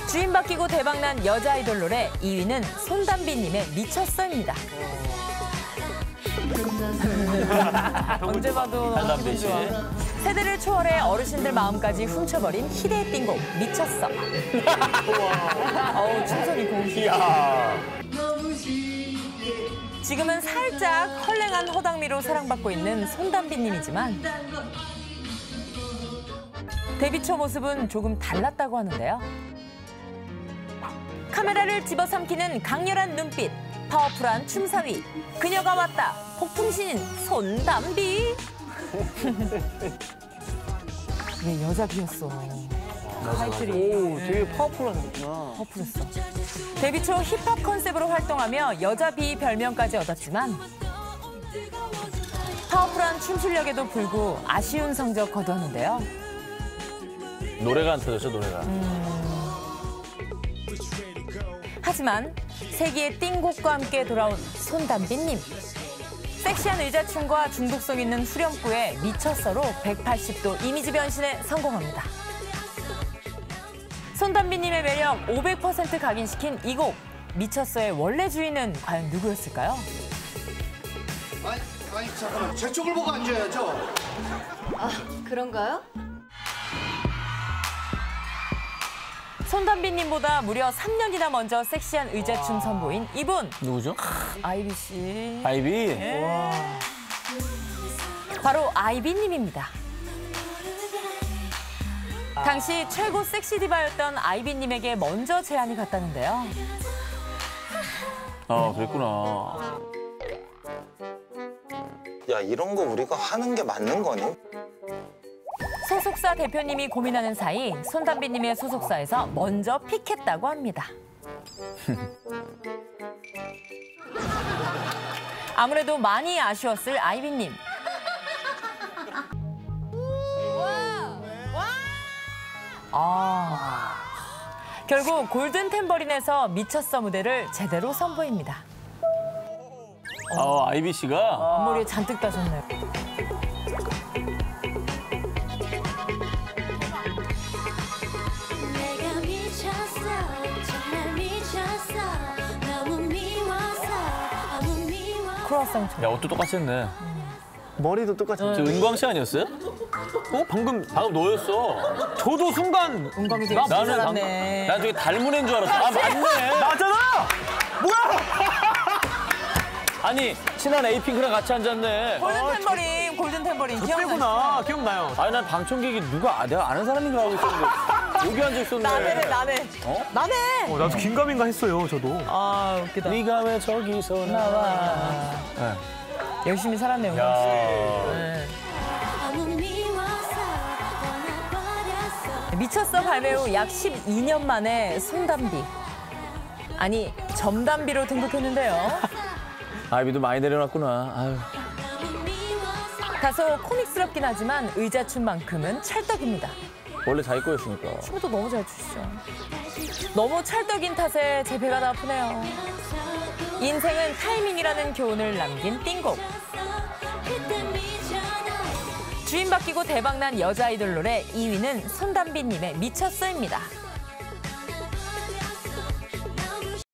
주인 바뀌고 대박난 여자 아이돌 노래 2위는 손담비님의 미쳤어입니다. 언제 봐도 너무 기분 좋아. 세대를 초월해 어르신들 마음까지 훔쳐버린 희대의 띵곡 미쳤어. 어우 춤소리 고우시다. 지금은 살짝 헐랭한 허당미로 사랑받고 있는 손담비님이지만 데뷔 초 모습은 조금 달랐다고 하는데요. 카메라를 집어삼키는 강렬한 눈빛, 파워풀한 춤사위, 그녀가 왔다, 폭풍신인 손담비. 왜 여자 비였어. 타이틀이. 오, 되게 파워풀하구나. 파워풀했어. 데뷔 초 힙합 컨셉으로 활동하며 여자 비 별명까지 얻었지만 파워풀한 춤 실력에도 불구 아쉬운 성적 거두었는데요. 노래가 안 터졌죠, 노래가. 하지만 세기의 띵곡과 함께 돌아온 손담비님. 섹시한 의자춤과 중독성 있는 후렴구에 미쳤어로 180도 이미지 변신에 성공합니다. 손담비님의 매력 500% 각인시킨 이 곡. 미쳤어의 원래 주인은 과연 누구였을까요? 아니 잠깐만, 제 쪽을 보고 앉아야죠. 아, 그런가요? 손담비님보다 무려 3년이나 먼저 섹시한 의자춤 선보인 이분. 누구죠? 아이비 씨. 아이비? 네. 바로 아이비님입니다. 당시 최고 섹시 디바였던 아이비님에게 먼저 제안이 갔다는데요. 그랬구나. 야, 이런 거 우리가 하는 게 맞는 거니? 소속사 대표님이 고민하는 사이 손담비님의 소속사에서 먼저 픽했다고 합니다. 아무래도 많이 아쉬웠을 아이비님. 결국 골든 탬버린에서 미쳤어 무대를 제대로 선보입니다. 아이비 씨가? 앞머리에 잔뜩 따셨네요. 내가 미쳤어, 정말 미쳤어, 너무 미워서, 너무 미워서. 크로아상처럼. 야, 옷도 똑같이 했네. 머리도 똑같은. 저 은광 씨 아니었어요? 방금 너였어. 저도 순간 은광이 되게 나는 잘랐네. 난 저기 닮은 애인 줄 알았어. 맞네. 나잖아. 뭐야? 아니, 친한 에이핑크랑 같이 앉았네. 골든 탬버린 기억나시죠? 그때구나. 기억나요. 아니, 난 방청객이 내가 아는 사람인 줄 알고 있었는데 여기 앉아 있었네. 나네. 나네. 나도 긴가민가 했어요, 저도. 아, 웃기다. 네가 왜 저기서 나와. 네. 열심히 살았네요, 야. 은광 씨. 네. 너무 미워서 떠나버렸어. 미쳤어 발매 후 약 12년 만에 손담비. 아니, 점담비로 등극했는데요. 아이비도 많이 내려놨구나. 아유. 너무 미워서. 다소 코믹스럽긴 하지만 의자춤만큼은 찰떡입니다. 원래 자기 거였으니까. 춤도 너무 잘 추시죠. 너무 찰떡인 탓에 제 배가 다 아프네요. 인생은 타이밍이라는 교훈을 남긴 띵곡. 그때 미쳐나. 주인 바뀌고 대박난 여자 아이돌 노래 2위는 손담비님의 미쳤어입니다.